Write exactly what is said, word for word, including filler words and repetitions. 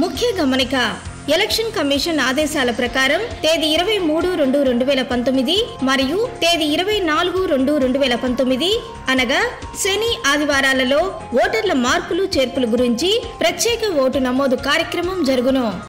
ముఖ్య గమనిక election commission ఆదేశాల ప్రకారం తేదీ ఇరవై మూడు రెండు రెండు వేల పంతొమ్మిది మరియు తేదీ ఇరవై నాలుగు రెండు రెండు వేల పంతొమ్మిది అనగా శని ఆదివారాలలో ఓటర్ల మార్పులు చేర్పుల గురించి ప్రత్యేక ఓటు నమోదు కార్యక్రమం జరుగును.